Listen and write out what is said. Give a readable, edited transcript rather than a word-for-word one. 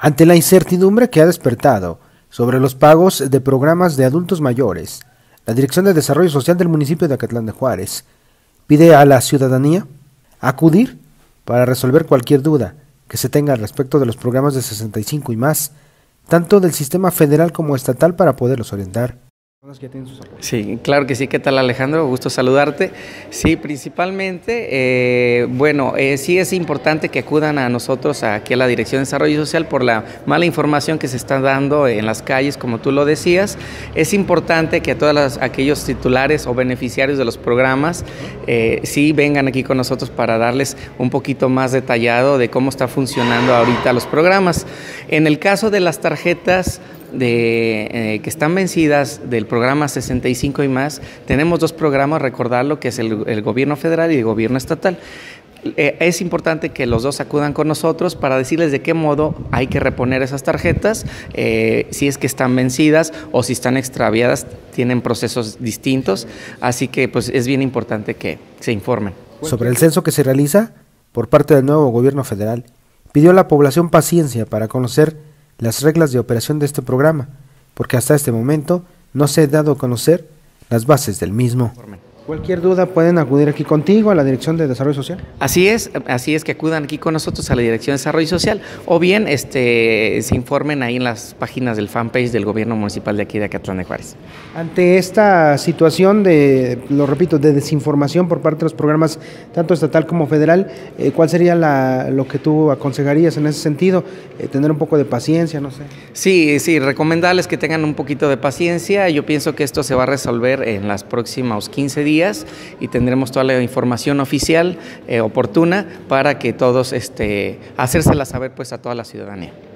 Ante la incertidumbre que ha despertado sobre los pagos de programas de adultos mayores, la Dirección de Desarrollo Social del municipio de Acatlán de Juárez pide a la ciudadanía acudir para resolver cualquier duda que se tenga al respecto de los programas de 65 y más, tanto del sistema federal como estatal, para poderlos orientar. Sí, claro que sí. ¿Qué tal, Alejandro? Gusto saludarte. Sí, principalmente, sí es importante que acudan a nosotros aquí a la Dirección de Desarrollo Social por la mala información que se está dando en las calles, como tú lo decías. Es importante que a todos aquellos titulares o beneficiarios de los programas sí vengan aquí con nosotros para darles un poquito más detallado de cómo está funcionando ahorita los programas. En el caso de las tarjetas que están vencidas del programa 65 y más, tenemos dos programas, recordarlo, que es el gobierno federal y el gobierno estatal. Es importante que los dos acudan con nosotros para decirles de qué modo hay que reponer esas tarjetas, si es que están vencidas o si están extraviadas, tienen procesos distintos, así que pues es bien importante que se informen. Sobre el censo que se realiza por parte del nuevo gobierno federal, pidió a la población paciencia para conocer las reglas de operación de este programa, porque hasta este momento no se ha dado a conocer las bases del mismo. Cualquier duda pueden acudir aquí contigo a la Dirección de Desarrollo Social. Así es que acudan aquí con nosotros a la Dirección de Desarrollo Social o bien se informen ahí en las páginas del fanpage del gobierno municipal de aquí de Acatlán de Juárez. Ante esta situación de desinformación por parte de los programas tanto estatal como federal, ¿cuál sería lo que tú aconsejarías en ese sentido? Tener un poco de paciencia, no sé. Sí, recomendarles que tengan un poquito de paciencia. Yo pienso que esto se va a resolver en los próximos 15 días y tendremos toda la información oficial oportuna para que todos hacérsela saber pues a toda la ciudadanía.